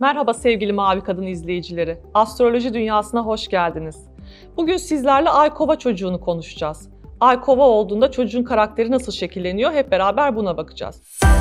Merhaba sevgili Mavi Kadın izleyicileri. Astroloji dünyasına hoş geldiniz. Bugün sizlerle Ay Kova çocuğunu konuşacağız. Ay Kova olduğunda çocuğun karakteri nasıl şekilleniyor? Hep beraber buna bakacağız.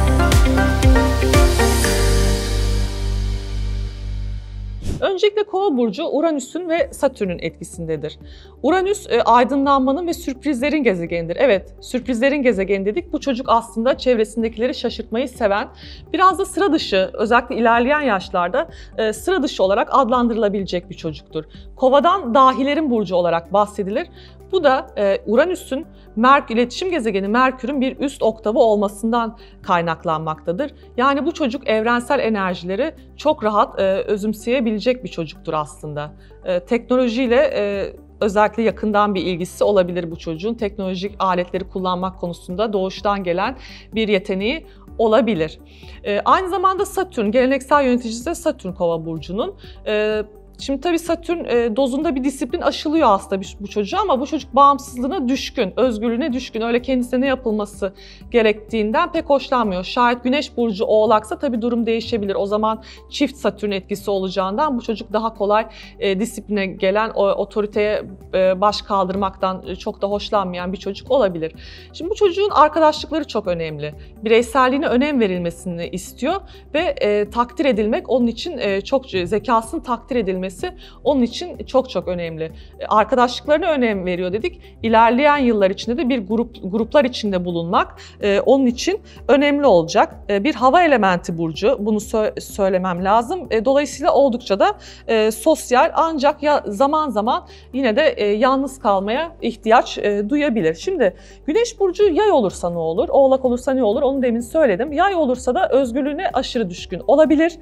Öncelikle Kova burcu Uranüs'ün ve Satürn'ün etkisindedir. Uranüs aydınlanmanın ve sürprizlerin gezegenidir. Evet, sürprizlerin gezegeni dedik. Bu çocuk aslında çevresindekileri şaşırtmayı seven, biraz da sıra dışı, özellikle ilerleyen yaşlarda sıra dışı olarak adlandırılabilecek bir çocuktur. Kova'dan dahilerin burcu olarak bahsedilir. Bu da Uranüs'ün iletişim gezegeni Merkür'ün bir üst oktavı olmasından kaynaklanmaktadır. Yani bu çocuk evrensel enerjileri çok rahat özümseyebilecek bir çocuktur aslında. Teknolojiyle özellikle yakından bir ilgisi olabilir bu çocuğun. Teknolojik aletleri kullanmak konusunda doğuştan gelen bir yeteneği olabilir. Aynı zamanda Satürn, geleneksel yöneticisi de Satürn Kova burcunun. Şimdi tabii Satürn dozunda bir disiplin aşılıyor aslında bu çocuğa ama bu çocuk bağımsızlığına düşkün, özgürlüğüne düşkün. Öyle kendisine ne yapılması gerektiğinden pek hoşlanmıyor. Şayet Güneş burcu Oğlaksa tabii durum değişebilir. O zaman çift Satürn etkisi olacağından bu çocuk daha kolay disipline gelen, otoriteye baş kaldırmaktan çok da hoşlanmayan bir çocuk olabilir. Şimdi bu çocuğun arkadaşlıkları çok önemli. Bireyselliğine önem verilmesini istiyor ve takdir edilmek onun için zekasının takdir edilmesi onun için çok önemli. Arkadaşlıklarına önem veriyor dedik. İlerleyen yıllar içinde de bir gruplar içinde bulunmak onun için önemli olacak. Bir hava elementi burcu, bunu söylemem lazım. Dolayısıyla oldukça da sosyal, ancak zaman zaman yine de yalnız kalmaya ihtiyaç duyabilir. Şimdi Güneş burcu Yay olursa ne olur? Oğlak olursa ne olur? Onu demin söyledim. Yay olursa da özgürlüğüne aşırı düşkün olabilir.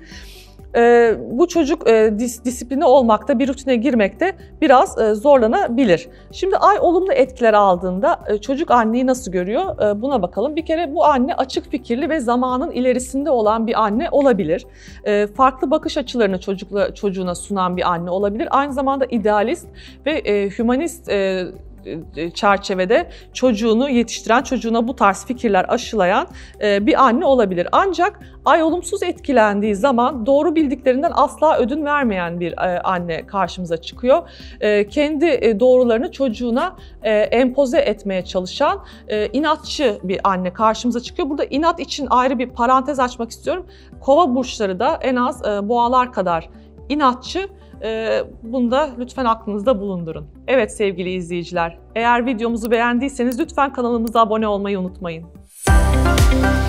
Bu çocuk disipline olmakta, bir rutine girmekte biraz zorlanabilir. Şimdi ay olumlu etkiler aldığında çocuk anneyi nasıl görüyor? Buna bakalım. Bir kere bu anne açık fikirli ve zamanın ilerisinde olan bir anne olabilir. Farklı bakış açılarını çocuğuna sunan bir anne olabilir. Aynı zamanda idealist ve hümanist çerçevede çocuğunu yetiştiren, çocuğuna bu tarz fikirler aşılayan bir anne olabilir. Ancak ay olumsuz etkilendiği zaman doğru bildiklerinden asla ödün vermeyen bir anne karşımıza çıkıyor. Kendi doğrularını çocuğuna empoze etmeye çalışan inatçı bir anne karşımıza çıkıyor. Burada inat için ayrı bir parantez açmak istiyorum. Kova burçları da en az boğalar kadar inatçı. Bunu da lütfen aklınızda bulundurun. Evet sevgili izleyiciler, eğer videomuzu beğendiyseniz lütfen kanalımıza abone olmayı unutmayın.